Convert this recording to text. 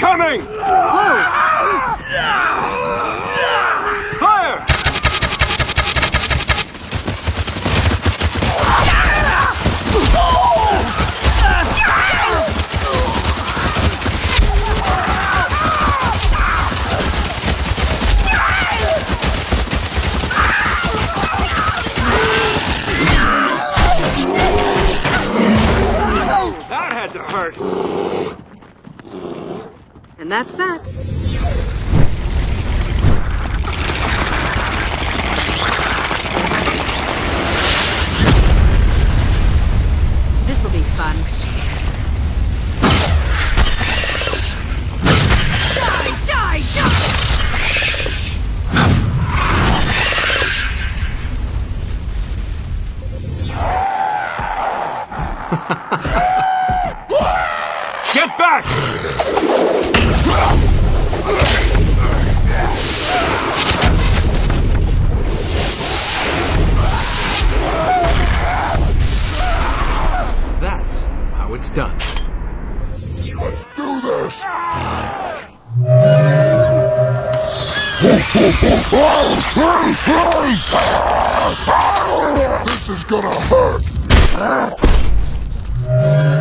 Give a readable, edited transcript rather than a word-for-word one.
Incoming! Whoa! Fire! That had to hurt. And that's that. This'll be fun. Die, die, die! Get back! That's how it's done. Let's do this! This is gonna hurt!